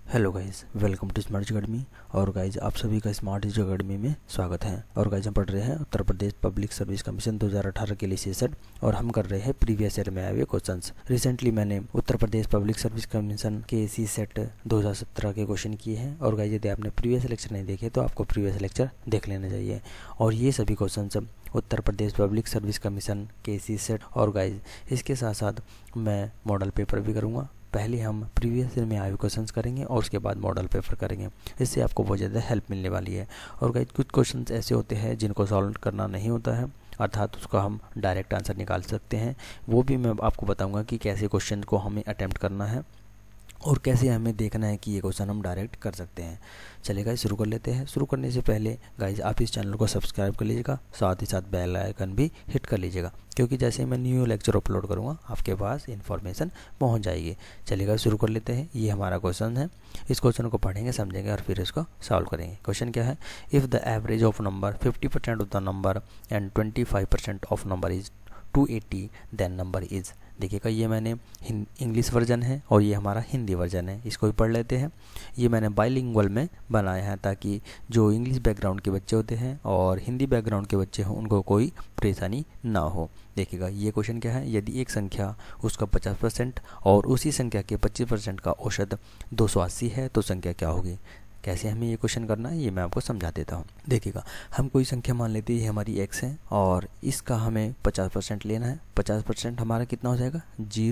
Hello guys, welcome to smart academy. और guys आप सभी का स्मार्ट अकेडमी में स्वागत है। और गाइज हम पढ़ रहे हैं Uttar Pradesh public service commission 2018 के लिए सेशन, और हम कर रहे हैं प्रीवियस ईयर में आए हुए क्वेश्चंस। रिसेंटली मैंने Uttar Pradesh public service commission के सी सेट 2017 के क्वेश्चन किए हैं। और गाइज यदि आपने प्रीवियस लेक्चर नहीं देखे तो आपको प्रीवियस लेक्चर देख लेना चाहिए। और ये सभी question Uttar Pradesh public service commission के सी सेट, और गाइज इसके साथ साथ मैं मॉडल पेपर भी करूँगा। पहले हम प्रीवियस ईयर में आए हुए क्वेश्चंस करेंगे और उसके बाद मॉडल पेपर करेंगे। इससे आपको बहुत ज़्यादा हेल्प मिलने वाली है। और गाइस कुछ क्वेश्चंस ऐसे होते हैं जिनको सॉल्व करना नहीं होता है, अर्थात उसका हम डायरेक्ट आंसर निकाल सकते हैं। वो भी मैं आपको बताऊंगा कि कैसे क्वेश्चन को हमें अटेम्प्ट करना है और कैसे हमें देखना है कि ये क्वेश्चन हम डायरेक्ट कर सकते हैं। चलिए गाइस शुरू कर लेते हैं। शुरू करने से पहले गाइस आप इस चैनल को सब्सक्राइब कर लीजिएगा, साथ ही साथ बेल आइकन भी हिट कर लीजिएगा, क्योंकि जैसे मैं न्यू लेक्चर अपलोड करूँगा आपके पास इन्फॉर्मेशन पहुँच जाएगी। चलिए गाइस शुरू कर लेते हैं। ये हमारा क्वेश्चन है। इस क्वेश्चन को पढ़ेंगे, समझेंगे और फिर इसको सॉल्व करेंगे। क्वेश्चन क्या है? If the average of number 50% of the number and 25% of number is 280 then number is. देखिएगा ये मैंने इंग्लिश वर्जन है और ये हमारा हिंदी वर्जन है। इसको भी पढ़ लेते हैं। ये मैंने बाइलिंगुअल में बनाया है ताकि जो इंग्लिश बैकग्राउंड के बच्चे होते हैं और हिंदी बैकग्राउंड के बच्चे हों उनको कोई परेशानी ना हो। देखिएगा ये क्वेश्चन क्या है? यदि एक संख्या उसका 50% और उसी संख्या के 25% का औसत 280 है तो संख्या क्या होगी? कैसे हमें ये क्वेश्चन करना है ये मैं आपको समझा देता हूँ। देखिएगा हम कोई संख्या मान लेते हैं, ये हमारी x है और इसका हमें 50% लेना है। 50% हमारा कितना हो जाएगा?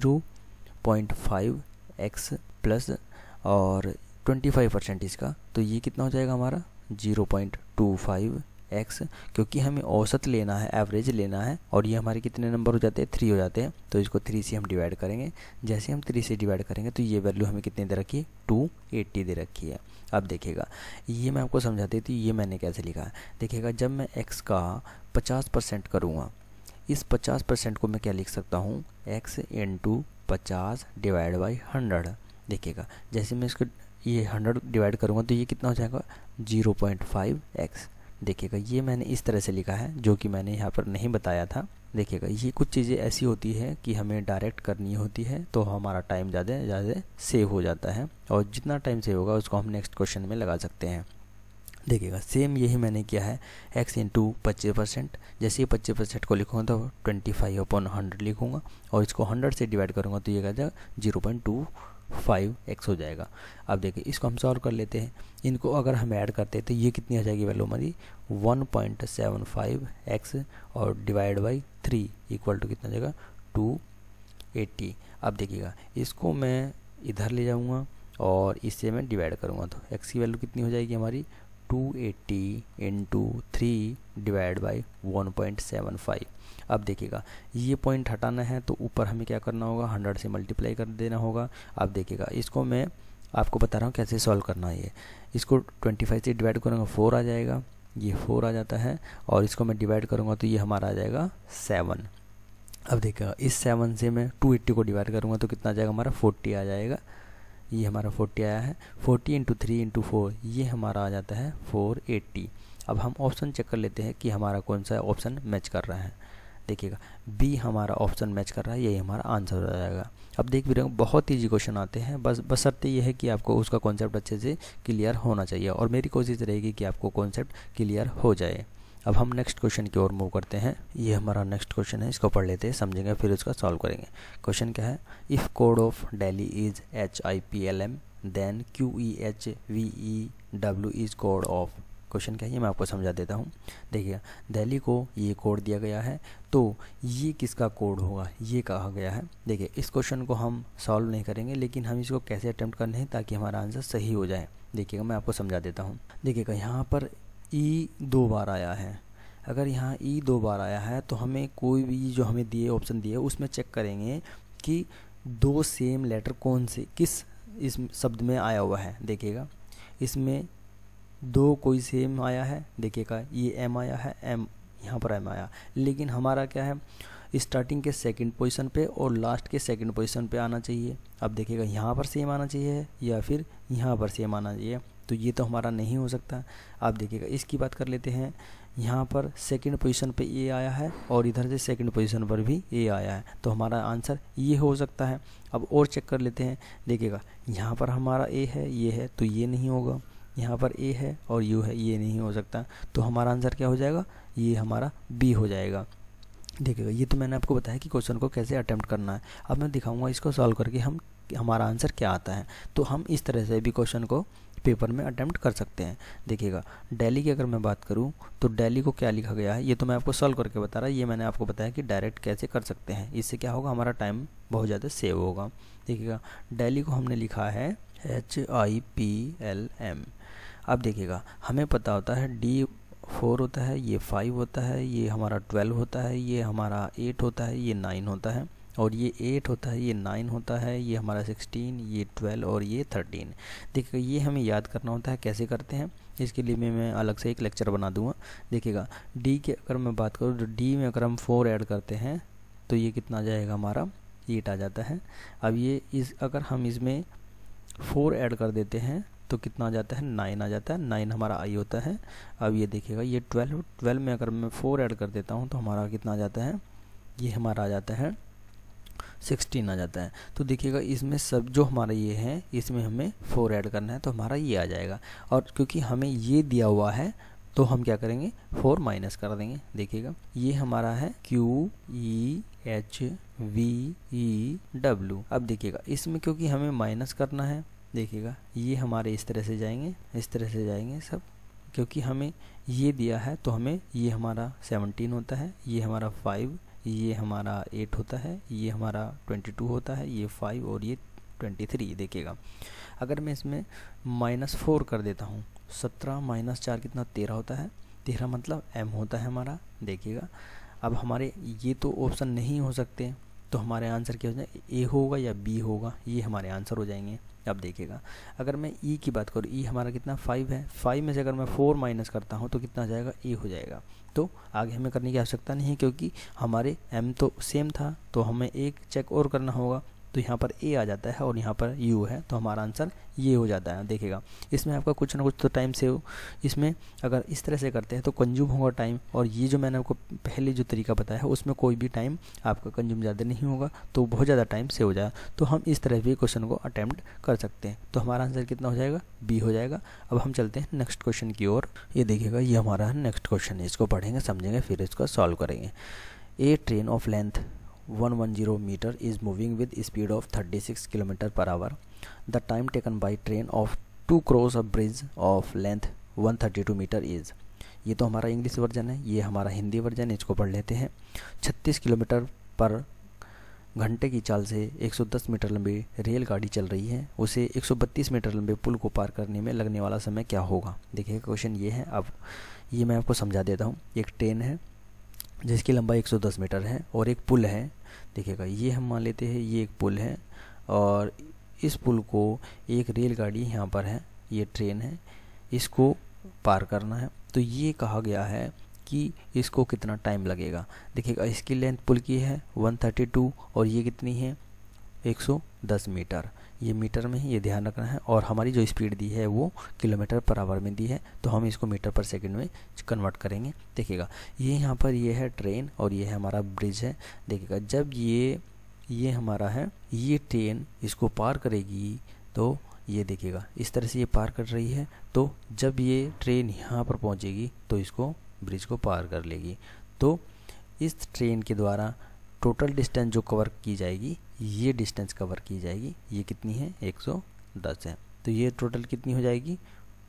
0.5x प्लस और 25% इसका, तो ये कितना हो जाएगा हमारा? 0.25x। क्योंकि हमें औसत लेना है, एवरेज लेना है, और ये हमारे कितने नंबर हो जाते हैं? 3 हो जाते हैं। तो इसको 3 से हम डिवाइड करेंगे। जैसे हम 3 से डिवाइड करेंगे तो ये वैल्यू हमें कितनी दे रखी है? 280 दे रखी है। अब देखिएगा ये मैं आपको समझा देती हूँ ये मैंने कैसे लिखा है। देखिएगा जब मैं x का 50% करूँगा, इस 50% को मैं क्या लिख सकता हूँ? x into 50 divide by 100। देखिएगा जैसे मैं इसको ये 100 डिवाइड करूँगा तो ये कितना हो जाएगा? 0.5x। देखिएगा ये मैंने इस तरह से लिखा है, जो कि मैंने यहाँ पर नहीं बताया था। देखिएगा ये कुछ चीज़ें ऐसी होती है कि हमें डायरेक्ट करनी होती है तो हमारा टाइम ज़्यादा सेव हो जाता है, और जितना टाइम सेव होगा उसको हम नेक्स्ट क्वेश्चन में लगा सकते हैं। देखिएगा सेम यही मैंने किया है। x इंटू 25%, जैसे ही 25% को लिखूँगा तो 25/100 लिखूँगा और इसको 100 से डिवाइड करूँगा तो ये क्या जाएगा? 0.25x हो जाएगा। अब देखिए इसको हम सॉल्व कर लेते हैं। इनको अगर हम ऐड करते हैं तो ये कितनी आ जाएगी वैल्यू हमारी? 1.75x और डिवाइड बाई 3 इक्वल टू कितना जाएगा? 280। अब देखिएगा इसको मैं इधर ले जाऊँगा और इससे मैं डिवाइड करूँगा तो x की वैल्यू कितनी हो जाएगी हमारी? 280 इंटू 3 डिवाइड बाई 1.75। अब देखिएगा ये पॉइंट हटाना है तो ऊपर हमें क्या करना होगा? 100 से मल्टीप्लाई कर देना होगा। अब देखिएगा इसको मैं आपको बता रहा हूँ कैसे सॉल्व करना है। ये इसको 25 से डिवाइड करूँगा 4 आ जाएगा, ये 4 आ जाता है, और इसको मैं डिवाइड करूँगा तो ये हमारा आ जाएगा 7। अब देखिएगा इस 7 से मैं 280 को डिवाइड करूँगा तो कितना आ जाएगा हमारा? 40 आ जाएगा। ये हमारा 40 आया है। 40 इंटू 3 इंटू 4 ये हमारा आ जाता है 480। अब हम ऑप्शन चेक कर लेते हैं कि हमारा कौन सा ऑप्शन मैच कर रहा है। देखिएगा बी हमारा ऑप्शन मैच कर रहा है, यही हमारा आंसर हो जाएगा। अब देख भी रहे हो बहुत ईजी क्वेश्चन आते हैं, बशर्ते ये है कि आपको उसका कॉन्सेप्ट अच्छे से क्लियर होना चाहिए, और मेरी कोशिश रहेगी कि आपको कॉन्सेप्ट क्लियर हो जाए। अब हम नेक्स्ट क्वेश्चन की ओर मूव करते हैं। ये हमारा नेक्स्ट क्वेश्चन है, इसको पढ़ लेते हैं, समझेंगे फिर उसका सॉल्व करेंगे। क्वेश्चन क्या है? If code of Delhi is HIPLM then QEHVEW is code of. Question क्या है ये मैं आपको समझा देता हूँ। देखिए दिल्ली को ये कोड दिया गया है तो ये किसका कोड होगा ये कहा गया है। देखिए इस क्वेश्चन को हम सॉल्व नहीं करेंगे, लेकिन हम इसको कैसे अटेम्प्ट करने हैं ताकि हमारा आंसर सही हो जाए। देखिएगा मैं आपको समझा देता हूँ। देखिएगा यहाँ पर ई 2 बार आया है। अगर यहाँ ई 2 बार आया है तो हमें कोई भी जो हमें दिए ऑप्शन दिए उसमें चेक करेंगे कि 2 सेम लेटर कौन से किस इस शब्द में आया हुआ है। देखिएगा इसमें 2 कोई सेम आया है। देखिएगा ये एम आया है, एम यहाँ पर एम आया, लेकिन हमारा क्या है? स्टार्टिंग के सेकंड पोजीशन पे और लास्ट के सेकंड पोजीशन पे आना चाहिए। अब देखिएगा यहाँ पर सेम आना चाहिए या फिर यहाँ पर सेम आना चाहिए, तो ये तो हमारा नहीं हो सकता। आप देखिएगा इसकी बात कर लेते हैं। यहाँ पर सेकंड पोजीशन पे ए आया है और इधर से सेकंड पोजीशन पर भी ए आया है, तो हमारा आंसर ये हो सकता है। अब और चेक कर लेते हैं, देखिएगा यहाँ पर हमारा ए है, ये है, तो ये नहीं होगा। यहाँ पर ए है और यू है, ये नहीं हो सकता, तो हमारा आंसर क्या हो जाएगा, ये हमारा बी हो जाएगा। देखिएगा ये तो मैंने आपको बताया कि क्वेश्चन को कैसे अटेम्प्ट करना है। अब मैं दिखाऊंगा इसको सॉल्व करके हमारा आंसर क्या आता है। तो हम इस तरह से भी क्वेश्चन को पेपर में अटेम्प्ट कर सकते हैं। देखिएगा दिल्ली की अगर मैं बात करूं तो दिल्ली को क्या लिखा गया है, ये तो मैं आपको सॉल्व करके बता रहा, ये मैंने आपको बताया कि डायरेक्ट कैसे कर सकते हैं। इससे क्या होगा, हमारा टाइम बहुत ज़्यादा सेव होगा। देखिएगा दिल्ली को हमने लिखा है HIPLM। अब देखिएगा हमें पता होता है D4 होता है, ये 5 होता है, ये हमारा 12 होता है, ये हमारा 8 होता है, ये 9 होता है, और ये 8 होता है, ये 9 होता है, ये हमारा 16, ये 12 और ये 13। देखिएगा ये हमें याद करना होता है, कैसे करते हैं इसके लिए मैं अलग से एक लेक्चर बना दूंगा। देखिएगा डी की अगर मैं बात करूँ तो डी में अगर हम 4 ऐड करते हैं तो ये कितना आ जाएगा, हमारा 8 आ जाता है। अब ये अगर हम इसमें 4 ऐड कर देते हैं तो कितना आ जाता है, 9 आ जाता है, 9 हमारा आई होता है। अब ये देखिएगा ये 12 में अगर मैं 4 ऐड कर देता हूँ तो हमारा कितना आ जाता है, ये हमारा आ जाता है 16 आ जाता है। तो देखिएगा इसमें सब जो हमारा ये है इसमें हमें 4 ऐड करना है तो हमारा ये आ जाएगा, और क्योंकि हमें ये दिया हुआ है तो हम क्या करेंगे, 4 माइनस कर देंगे। देखिएगा ये हमारा है QEHVEW। अब देखिएगा इसमें क्योंकि हमें माइनस करना है, देखिएगा ये हमारे इस तरह से जाएंगे, इस तरह से जाएंगे सब, क्योंकि हमें ये दिया है तो हमें ये हमारा 17 होता है, ये हमारा 5, ये हमारा 8 होता है, ये हमारा 22 होता है, ये 5 और ये 23। देखिएगा अगर मैं इसमें -4 कर देता हूँ, 17 - 4 कितना, 13 होता है, 13 मतलब m होता है हमारा। देखिएगा अब हमारे ये तो ऑप्शन नहीं हो सकते, तो हमारे आंसर क्या हो जाए, ए होगा या बी होगा, ये हमारे आंसर हो जाएंगे। अब देखिएगा अगर मैं ई की बात करूँ, ई हमारा कितना 5 है, 5 में से अगर मैं 4 माइनस करता हूँ तो कितना आ जाएगा, ए हो जाएगा। तो आगे हमें करने की आवश्यकता नहीं है क्योंकि हमारे एम तो सेम था, तो हमें एक चेक और करना होगा, तो यहाँ पर ए आ जाता है और यहाँ पर यू है, तो हमारा आंसर ये हो जाता है। देखिएगा इसमें आपका कुछ ना कुछ तो टाइम सेव, इसमें अगर इस तरह से करते हैं तो कंज्यूम होगा टाइम, और ये जो मैंने आपको पहले जो तरीका बताया है उसमें कोई भी टाइम आपका कंज्यूम ज़्यादा नहीं होगा, तो बहुत ज़्यादा टाइम सेव हो जाएगा। तो हम इस तरह भी क्वेश्चन को अटैम्प्ट कर सकते हैं। तो हमारा आंसर कितना हो जाएगा, बी हो जाएगा। अब हम चलते हैं नेक्स्ट क्वेश्चन की ओर। ये देखिएगा ये हमारा नेक्स्ट क्वेश्चन है, इसको पढ़ेंगे समझेंगे फिर इसको सॉल्व करेंगे। A train of length 110 meter is moving with speed of 36 km/h. The time taken by train of to cross a bridge of length 132 meter is। ये तो हमारा इंग्लिश वर्जन है, ये हमारा हिंदी वर्जन है, इसको पढ़ लेते हैं। 36 किलोमीटर पर घंटे की चाल से 110 मीटर लंबी रेलगाड़ी चल रही है, उसे 132 मीटर लंबे पुल को पार करने में लगने वाला समय क्या होगा। देखिए क्वेश्चन ये है, अब ये मैं आपको समझा देता हूँ। एक ट्रेन है जिसकी लंबाई 110 मीटर है और एक पुल है। देखिएगा ये हम मान लेते हैं ये एक पुल है, और इस पुल को एक रेलगाड़ी यहाँ पर है, ये ट्रेन है, इसको पार करना है। तो ये कहा गया है कि इसको कितना टाइम लगेगा। देखिएगा इसकी लेंथ पुल की है 132 और ये कितनी है 110 मीटर, ये मीटर में ही ये ध्यान रखना है, और हमारी जो स्पीड दी है वो किलोमीटर/आवर में दी है, तो हम इसको मीटर/सेकंड में कन्वर्ट करेंगे। देखिएगा ये यहाँ पर ये है ट्रेन और ये है हमारा ब्रिज है। देखिएगा जब ये हमारा है, ये ट्रेन इसको पार करेगी तो ये देखिएगा इस तरह से ये पार कर रही है, तो जब ये ट्रेन यहाँ पर पहुँचेगी तो इसको ब्रिज को पार कर लेगी। तो इस ट्रेन के द्वारा टोटल डिस्टेंस जो कवर की जाएगी, ये डिस्टेंस कवर की जाएगी, ये कितनी है 110 है, तो ये टोटल कितनी हो जाएगी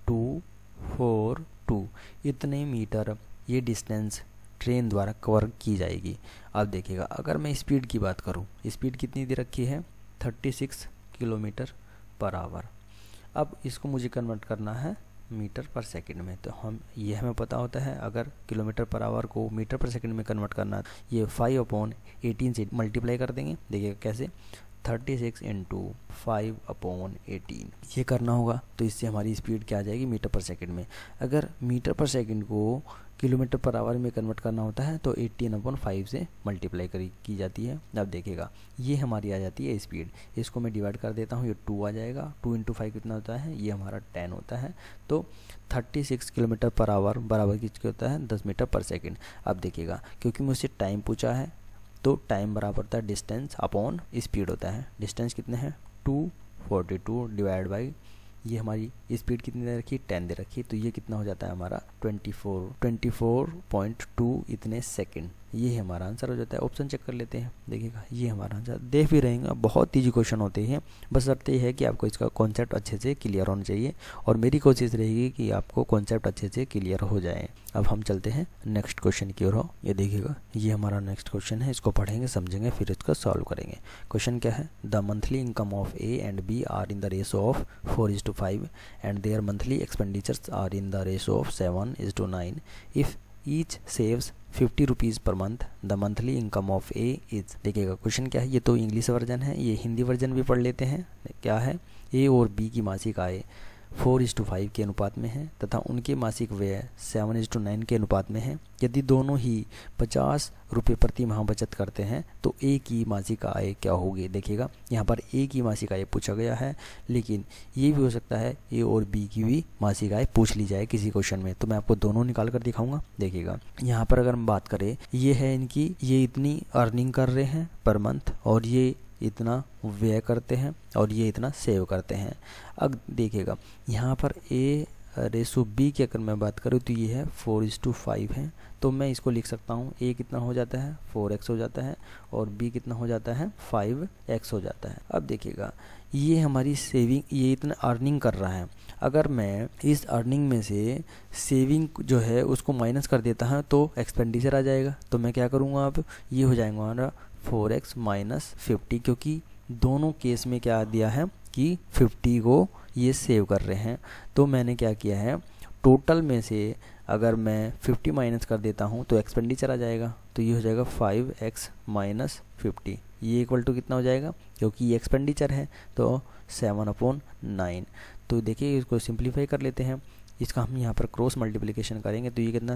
242, इतने मीटर ये डिस्टेंस ट्रेन द्वारा कवर की जाएगी। अब देखिएगा अगर मैं स्पीड की बात करूं, स्पीड कितनी दे रखी है 36 km/h। अब इसको मुझे कन्वर्ट करना है मीटर/सेकंड में, तो ये हमें पता होता है अगर किलोमीटर/आवर को मीटर/सेकंड में कन्वर्ट करना है, ये 5/18 से मल्टीप्लाई कर देंगे। देखिएगा कैसे, 36 इंटू 5/18 ये करना होगा। तो इससे हमारी स्पीड क्या आ जाएगी मीटर पर सेकंड में। अगर मीटर पर सेकंड को किलोमीटर पर आवर में कन्वर्ट करना होता है तो 18/5 से मल्टीप्लाई की जाती है। अब देखिएगा ये हमारी आ जाती है स्पीड। इसको मैं डिवाइड कर देता हूँ, ये 2 आ जाएगा। 2 इंटू 5 कितना होता है, ये हमारा 10 होता है। तो 36 किलोमीटर पर आवर बराबर किसके होता है 10 मीटर पर सेकेंड। अब देखिएगा क्योंकि मुझसे टाइम पूछा है तो टाइम बराबर होता है डिस्टेंस अपॉन स्पीड होता है। डिस्टेंस कितने हैं 242 डिवाइड बाई ये हमारी स्पीड कितनी दे रखी 10 दे रखी। तो ये कितना हो जाता है हमारा 24.2 इतने सेकंड। ये हमारा आंसर हो जाता है। ऑप्शन चेक कर लेते हैं, देखिएगा ये हमारा आंसर। देख भी रहेंगे बहुत ईजी क्वेश्चन होते हैं, बस शर्त ये है कि आपको इसका कॉन्सेप्ट अच्छे से क्लियर होना चाहिए और मेरी कोशिश रहेगी कि आपको कॉन्सेप्ट अच्छे से क्लियर हो जाए। अब हम चलते हैं नेक्स्ट क्वेश्चन की ओर। ये देखिएगा ये हमारा नेक्स्ट क्वेश्चन है, इसको पढ़ेंगे समझेंगे फिर इसको सॉल्व करेंगे। क्वेश्चन क्या है, the monthly income of A and B are in the ratio of 4:5 and their monthly expenditures are in the ratio of 7:9। If each saves 50 rupees per month the monthly income of A is. देखिएगा question क्या है, ये तो English version है, ये Hindi version भी पढ़ लेते हैं। क्या है, ए और बी की मासिक आय 4:5 के अनुपात में है तथा उनके मासिक व्यय 7:9 के अनुपात में है। यदि दोनों ही 50 रुपये प्रति माह बचत करते हैं तो ए की मासिक आय क्या होगी। देखिएगा यहाँ पर ए की मासिक आय पूछा गया है, लेकिन ये भी हो सकता है ए और बी की भी मासिक आय पूछ ली जाए किसी क्वेश्चन में, तो मैं आपको दोनों निकाल कर दिखाऊंगा। देखिएगा यहाँ पर अगर हम बात करें, ये है इनकी, ये इतनी अर्निंग कर रहे हैं पर मंथ और ये इतना व्यय करते हैं और ये इतना सेव करते हैं। अब देखिएगा यहाँ पर ए रेशो बी की अगर मैं बात करूँ तो ये है 4:5 है, तो मैं इसको लिख सकता हूँ ए कितना हो जाता है 4x हो जाता है और बी कितना हो जाता है 5x हो जाता है। अब देखिएगा ये हमारी सेविंग, ये इतना अर्निंग कर रहा है। अगर मैं इस अर्निंग में से सेविंग जो है उसको माइनस कर देता है तो एक्सपेंडिचर आ जाएगा। तो मैं क्या करूँगा, अब ये हो जाएगा हमारा 4x माइनस 50, क्योंकि दोनों केस में क्या दिया है कि 50 को ये सेव कर रहे हैं। तो मैंने क्या किया है, टोटल में से अगर मैं 50 माइनस कर देता हूँ तो एक्सपेंडिचर आ जाएगा। तो ये हो जाएगा 5x माइनस 50, ये इक्वल टू कितना हो जाएगा, क्योंकि ये एक्सपेंडिचर है तो 7/9। तो देखिए इसको सिंप्लीफाई कर लेते हैं, इसका हम यहाँ पर क्रॉस मल्टीप्लिकेशन करेंगे तो ये कितना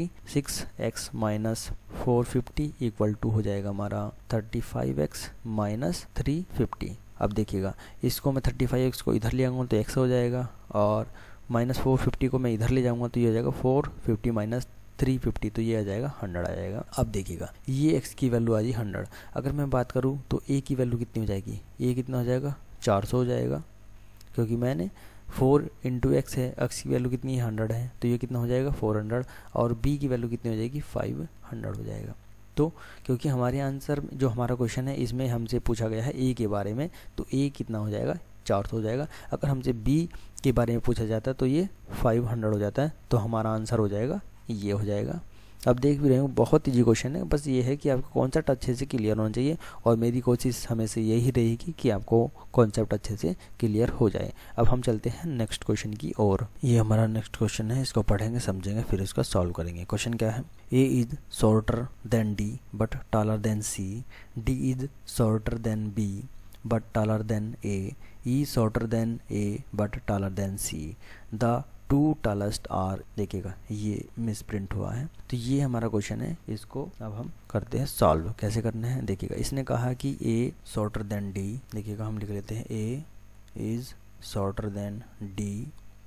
36x माइनस 450 इक्वल टू हो जाएगा हमारा 35x माइनस 350। अब देखिएगा इसको मैं 35x को इधर ले आऊँगा तो x हो जाएगा और माइनस 450 को मैं इधर ले जाऊँगा तो ये हो जाएगा 450 माइनस 350, तो ये आ जाएगा 100 आ जाएगा। अब देखिएगा ये x की वैल्यू आ जाएगी 100। अगर मैं बात करूँ तो a की वैल्यू कितनी हो जाएगी, a कितना हो जाएगा 400 हो जाएगा, क्योंकि मैंने 4 इंटू एक्स है, x की वैल्यू कितनी है 100 है, तो ये कितना हो जाएगा 400 और b की वैल्यू कितनी हो जाएगी 500 हो जाएगा। तो क्योंकि हमारे आंसर जो हमारा क्वेश्चन है इसमें हमसे पूछा गया है a के बारे में, तो a कितना हो जाएगा 400 हो जाएगा। अगर हमसे b के बारे में पूछा जाता है तो ये 500 हो जाता है, तो हमारा आंसर हो जाएगा ये हो जाएगा। अब देख भी रहे हो बहुत ईजी क्वेश्चन है, बस ये है कि आपको कॉन्सेप्ट अच्छे से क्लियर होना चाहिए और मेरी कोशिश हमेशा यही रहेगी कि आपको कॉन्सेप्ट अच्छे से क्लियर हो जाए। अब हम चलते हैं नेक्स्ट क्वेश्चन की ओर। ये हमारा नेक्स्ट क्वेश्चन है, इसको पढ़ेंगे समझेंगे फिर इसका सॉल्व करेंगे। क्वेश्चन क्या है, A is shorter than D but taller than C, D is shorter than B but taller than A, E shorter than A but taller than C, the 2 tallest are. देखिएगा ये miss print हुआ है, तो ये हमारा question है, इसको अब हम करते हैं सॉल्व। कैसे करना है, देखिएगा इसने कहा कि ए शॉर्टर देन डी। देखिएगा हम लिख लेते हैं A is shorter than D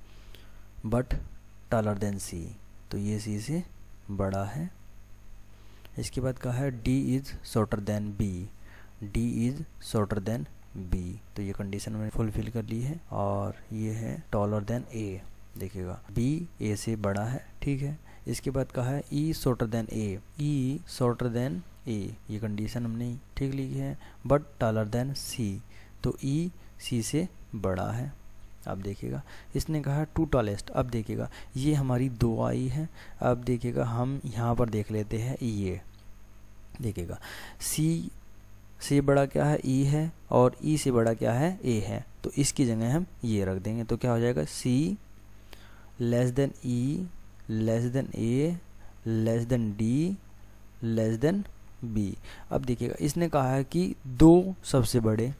but taller than C, तो ये सी से बड़ा है। इसके बाद कहा है D is shorter than B, D is shorter than B, तो ये कंडीशन मैंने फुलफिल कर ली है। और ये है टॉलर देन ए, देखिएगा b a से बड़ा है, ठीक है। इसके बाद कहा है e shorter than a, e shorter than a, ये कंडीशन हमने ठीक लिखी है। बट टॉलर देन c, तो e c से बड़ा है। अब देखिएगा इसने कहा 2 tallest। अब देखिएगा ये हमारी 2 आई है। अब देखिएगा हम यहाँ पर देख लेते हैं ये, देखिएगा c से बड़ा क्या है e है और e से बड़ा क्या है a है, तो इसकी जगह हम ये रख देंगे, तो क्या हो जाएगा c less than E less than A less than D less than B. अब देखिएगा इसने कहा है कि 2 सबसे बड़े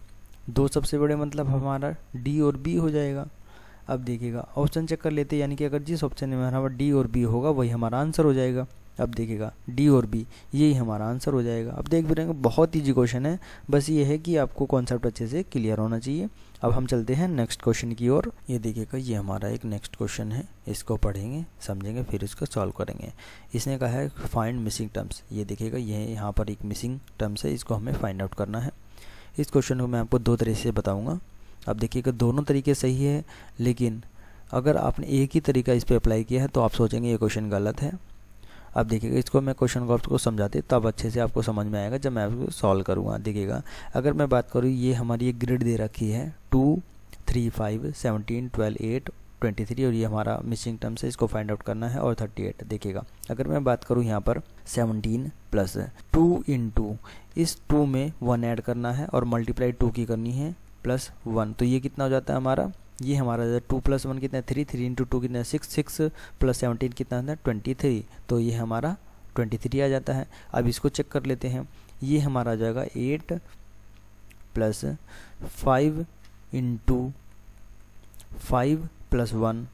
दो सबसे बड़े मतलब हमारा डी और बी हो जाएगा। अब देखिएगा ऑप्शन चेक कर लेते हैं, यानी कि अगर जिस ऑप्शन में हमारा डी और बी होगा वही हमारा आंसर हो जाएगा। अब देखिएगा डी और बी यही हमारा आंसर हो जाएगा। अब देख भी रहेंगे बहुत ईजी क्वेश्चन है, बस ये है कि आपको कॉन्सेप्ट अच्छे से क्लियर होना चाहिए। अब हम चलते हैं नेक्स्ट क्वेश्चन की ओर। ये देखिएगा ये हमारा एक नेक्स्ट क्वेश्चन है, इसको पढ़ेंगे समझेंगे फिर इसको सॉल्व करेंगे। इसने कहा है फाइंड मिसिंग टर्म्स। ये देखिएगा ये यहाँ पर एक मिसिंग टर्म्स है, इसको हमें फाइंड आउट करना है। इस क्वेश्चन को मैं आपको दो तरीके से बताऊँगा। अब देखिएगा दोनों तरीके सही है, लेकिन अगर आपने एक ही तरीका इस पर अप्लाई किया है तो आप सोचेंगे ये क्वेश्चन गलत है। अब देखिएगा इसको मैं क्वेश्चन को आपको समझाते तब अच्छे से आपको समझ में आएगा जब मैं आपको सॉल्व करूँगा। देखिएगा अगर मैं बात करूँ, ये हमारी एक ग्रिड दे रखी है 2, 3, 5, 17, 12, 8, 23 और ये हमारा मिसिंग टर्म्स है, इसको फाइंड आउट करना है और 38। देखिएगा अगर मैं बात करूँ यहाँ पर 17 प्लस 2 इंटू इस 2 में 1 ऐड करना है और मल्टीप्लाई 2 की करनी है प्लस 1, तो ये कितना हो जाता है हमारा, ये हमारा 2 + 1 कितना है 3, 3 इंटू 2 कितना है 6, 6 + 17 कितना है 23, तो ये हमारा 23 आ जाता है। अब इसको चेक कर लेते हैं, ये हमारा आ जाएगा 8 + 5 इंटू 5 + 1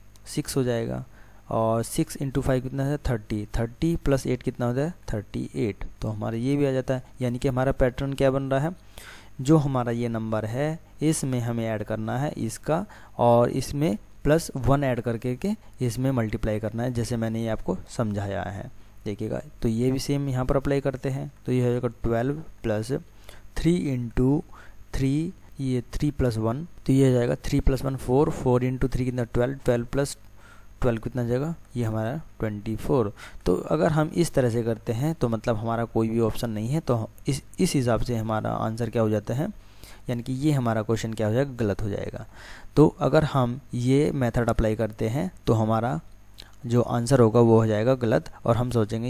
6 हो जाएगा और 6 इंटू 5 कितना है 30, 30 + 8 कितना होता है 38, तो हमारा ये भी आ जाता है। यानी कि हमारा पैटर्न क्या बन रहा है, जो हमारा ये नंबर है इसमें हमें ऐड करना है इसका और इसमें +1 ऐड करके के इसमें मल्टीप्लाई करना है, जैसे मैंने ये आपको समझाया है। देखिएगा तो ये भी सेम यहाँ पर अप्लाई करते हैं, तो ये हो जाएगा 12 + 3 इंटू 3, ये 3 + 1, तो ये हो जाएगा 3 + 1 4, 4 इंटू 3 कितना 12, 12 + 12 कितना जाएगा, ये हमारा 24। तो अगर हम इस तरह से करते हैं तो मतलब हमारा कोई भी ऑप्शन नहीं है, तो इस हिसाब से हमारा आंसर क्या हो जाता है, यानी कि ये हमारा क्वेश्चन क्या हो जाएगा, गलत हो जाएगा। तो अगर हम ये मेथड अप्लाई करते हैं तो हमारा जो आंसर होगा वो हो जाएगा गलत और हम सोचेंगे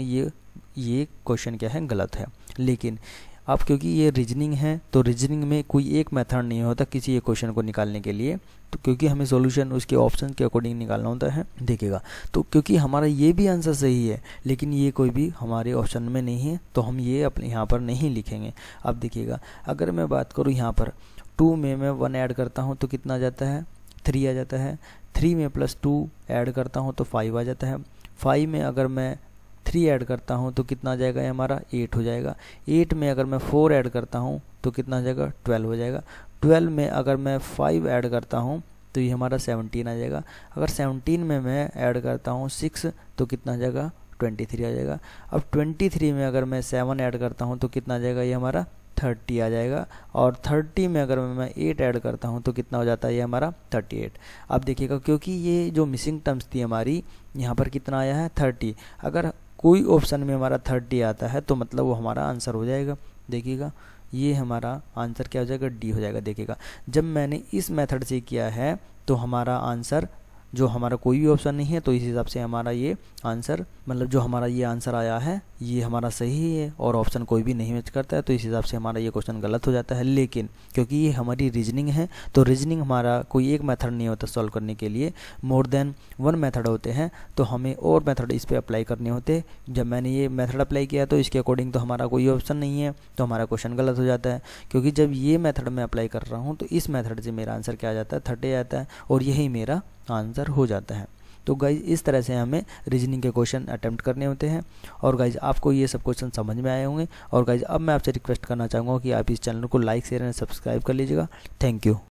ये क्वेश्चन क्या है, गलत है। लेकिन अब क्योंकि ये रीजनिंग है तो रीजनिंग में कोई एक मेथड नहीं होता किसी एक क्वेश्चन को निकालने के लिए, तो क्योंकि हमें सॉल्यूशन उसके ऑप्शन के अकॉर्डिंग निकालना होता है। देखिएगा तो क्योंकि हमारा ये भी आंसर सही है लेकिन ये कोई भी हमारे ऑप्शन में नहीं है तो हम ये अपने यहाँ पर नहीं लिखेंगे। अब देखिएगा अगर मैं बात करूँ यहाँ पर 2 में मैं 1 ऐड करता हूँ तो कितना आ जाता है 3 आ जाता है, 3 में +2 ऐड करता हूँ तो 5 आ जाता है, 5 में अगर मैं 3 ऐड करता हूँ तो कितना आ जाएगा, ये हमारा 8 हो जाएगा, 8 में अगर मैं 4 ऐड करता हूँ तो कितना आ जाएगा 12 हो जाएगा, 12 में अगर मैं 5 ऐड करता हूँ तो ये हमारा 17 आ जाएगा, अगर 17 में मैं ऐड करता हूँ 6 तो कितना आ जाएगा 23 आ जाएगा, अब 23 में अगर मैं 7 ऐड करता हूँ तो कितना आ जाएगा, ये हमारा 30 आ जाएगा, और 30 में अगर मैं 8 ऐड करता हूँ तो कितना हो जाता है, ये हमारा 38। अब देखिएगा क्योंकि ये जो मिसिंग टर्म्स थी हमारी यहाँ पर कितना आया है 30, अगर कोई ऑप्शन में हमारा 30 आता है तो मतलब वो हमारा आंसर हो जाएगा। देखिएगा ये हमारा आंसर क्या हो जाएगा, डी हो जाएगा। देखिएगा जब मैंने इस मेथड से किया है तो हमारा आंसर जो हमारा कोई भी ऑप्शन नहीं है तो इस हिसाब से हमारा ये आंसर मतलब जो हमारा ये आंसर आया है ये हमारा सही है और ऑप्शन कोई भी नहीं मैच करता है तो इस हिसाब से हमारा ये क्वेश्चन गलत हो जाता है। लेकिन क्योंकि ये हमारी रीजनिंग है तो रीजनिंग हमारा कोई एक मेथड नहीं होता सॉल्व करने के लिए, मोर देन 1 मेथड होते हैं, तो हमें और मेथड इस पर अप्लाई करने होते। जब मैंने ये मेथड अप्लाई किया तो इसके अकॉर्डिंग तो हमारा कोई ऑप्शन नहीं है तो हमारा क्वेश्चन गलत हो जाता है, क्योंकि जब ये मेथड मैं अप्लाई कर रहा हूँ तो इस मेथड से मेरा आंसर क्या आ जाता है 30 आता है और यही मेरा आंसर हो जाता है। तो गाइज इस तरह से हमें रीजनिंग के क्वेश्चन अटेम्प्ट करने होते हैं। और गाइज आपको ये सब क्वेश्चन समझ में आए होंगे। और गाइज अब मैं आपसे रिक्वेस्ट करना चाहूँगा कि आप इस चैनल को लाइक शेयर एंड सब्सक्राइब कर लीजिएगा। Thank you.